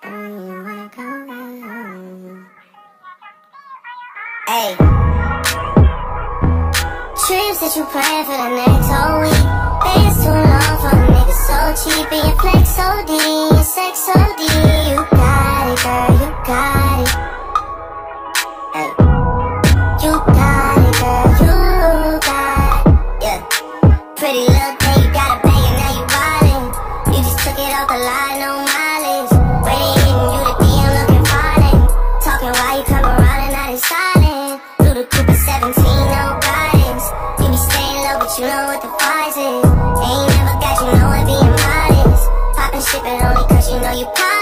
Hey, trips that you plan for the next whole week. Bands too long for a nigga so cheap. And your flex OD, your sex OD. You got it, girl, you got it. Hey, you got it, girl, you got it. Yeah, pretty little thing, you got a bag and now you wildin'. You just took it off the line, no mileage. Waiting, hitting you the DM looking fine. Talking while you come around and not in silent. Through the Cooper 17, no guidance. You be staying low, but you know what the price is. Ain't never got you know it being modest. Poppin' shit, but only cause you know you pop.